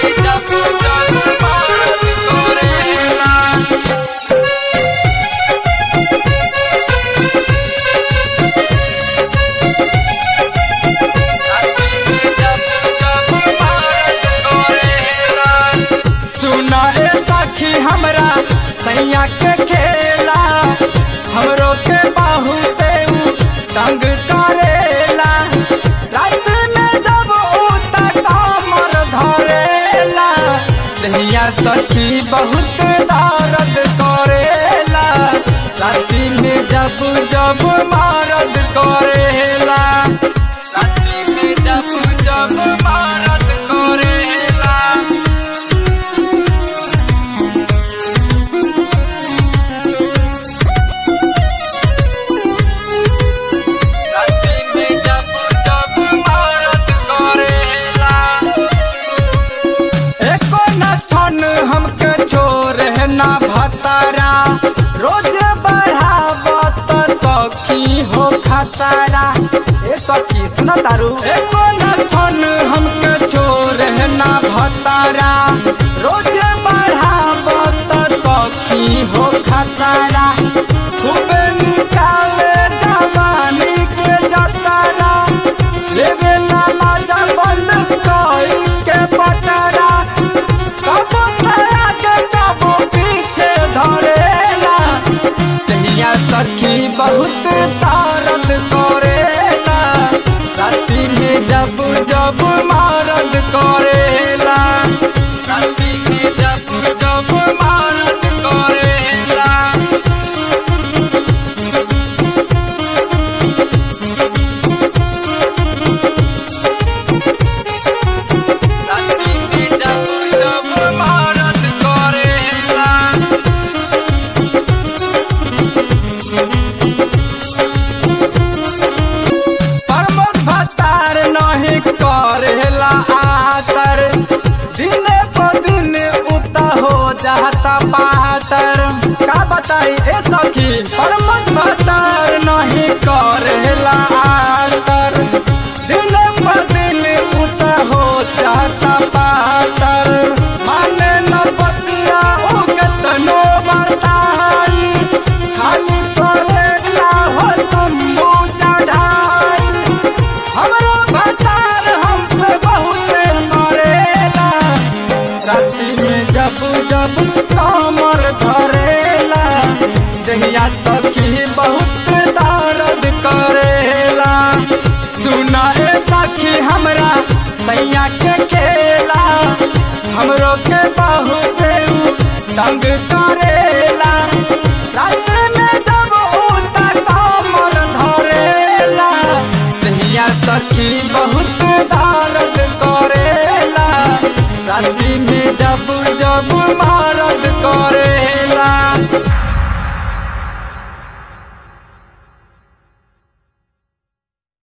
के खेला हमरो के बहुते तंग करेला। रात में जब उता कमर धरेला दहिया सखी बहुत दर्द करेला। राती में जब जब मरद करेला, राती में जब जब मरद करेला। हमके छोरे ना भतारा रोज बढ़ावत सखी हो खतरा। ए सखी सुन तारू एको न छन हमके छोरे ना भतारा रोज बढ़ावत सखी हो खतरा। खूबे निकाले जवानी के जतरा लेवे लाला जबल कोई के पटरा। सखी बहुत दर्द करेला। राती में जब जब मरद करेला, राती में जब जब मरद करेला। राती में जब जब मरद करेला। प्रमोद भतार नहीं करेला आतर दिन प दिन उता हो जाता पातर। का बताई ए सखी प्रमोद भतार नहीं करेला आतर दिन प दिन उता हो जाता पातर। माने न बतिया ओ केतनो बरताई खाली करेला हो तुम चढ़ाई। हमरो भतार हमसे बहुत मरेला। राती में जब जब कमर धरेला दहिया सखी बहुत दर्द करेला। सुना ए सखी हमरा सैया के खेला हमरो के बहुत तंग करेला। रात में जब उता कमर धरेला दहिया सखी बहुत दर्द करेला। राती में जब जब मरद करेला।